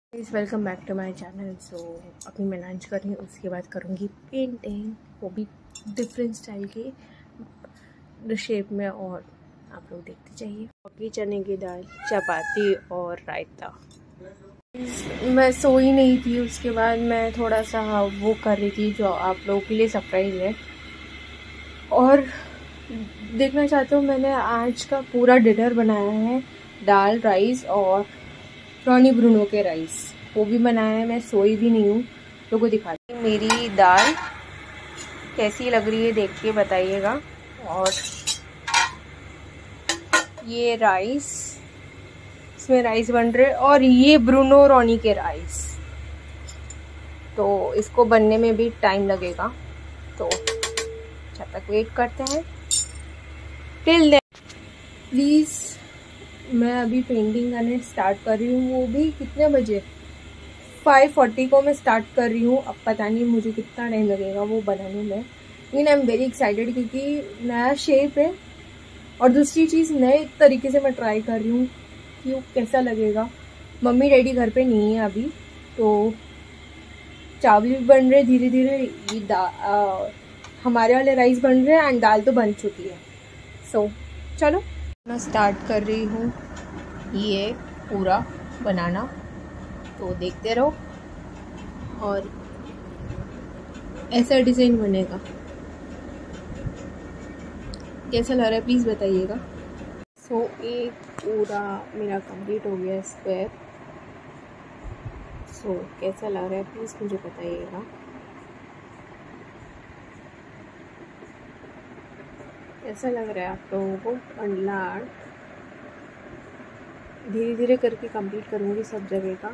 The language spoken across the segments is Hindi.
Please welcome back to my channel. So अभी मैं लंच कर रही हूँ, उसके बाद करूँगी पेंटिंग, वो भी डिफरेंट स्टाइल की शेप में, और आप लोग देखते जाइए। बाकी चने की दाल, चपाती और रायता। मैं सोई नहीं थी, उसके बाद मैं थोड़ा सा वो कर रही थी जो आप लोगों के लिए सरप्राइज है। और देखना चाहते हो, मैंने आज का पूरा डिनर बनाया है, दाल, राइस और रॉनी ब्रूनो के राइस, वो भी बनाया है। मैं सोई भी नहीं हूँ, तो को दिखाती हूँ। मेरी दाल कैसी लग रही है देख के बताइएगा। और ये राइस, इसमें राइस बन रहे, और ये ब्रूनो रॉनी के राइस, तो इसको बनने में भी टाइम लगेगा, तो जब तक वेट करते हैं। टिल देन प्लीज़, मैं अभी पेंटिंग करने स्टार्ट कर रही हूँ। वो भी कितने बजे, 5:40 को मैं स्टार्ट कर रही हूँ। अब पता नहीं मुझे कितना टाइम लगेगा वो बनाने में, लेकिन आई एम वेरी एक्साइटेड क्योंकि नया शेप है, और दूसरी चीज़ नए तरीके से मैं ट्राई कर रही हूँ कि वो कैसा लगेगा। मम्मी डैडी घर पे नहीं है अभी, तो चावल भी बन रहे धीरे धीरे, ये हमारे वाले राइस बन रहे हैं, एंड दाल तो बन चुकी है। सो चलो मैं स्टार्ट कर रही हूँ ये पूरा बनाना, तो देखते रहो। और ऐसा डिज़ाइन बनेगा, कैसा लग रहा है प्लीज़ बताइएगा। सो एक पूरा मेरा कंप्लीट हो गया स्क्वायर। सो कैसा लग रहा है प्लीज़ मुझे बताइएगा। कैसा लग रहा है आप लोगों को? अंडला धीरे धीरे करके कंप्लीट करूँगी सब जगह का,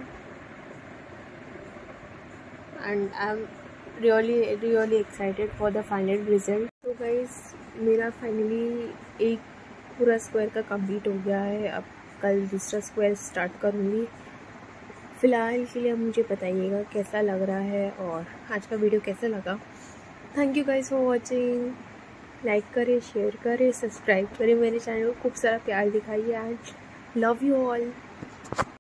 and I am really excited for the final result. तो गाइस, मेरा फाइनली एक पूरा स्क्वायर का कंप्लीट हो गया है। अब कल दूसरा स्क्वायर स्टार्ट करूँगी। फ़िलहाल के लिए मुझे बताइएगा कैसा लग रहा है, और आज का वीडियो कैसा लगा। Thank you guys for watching. Like करें, शेयर करें, सब्सक्राइब करें मेरे चैनल को, खूब सारा प्यार दिखाइए, एंड लव यू ऑल।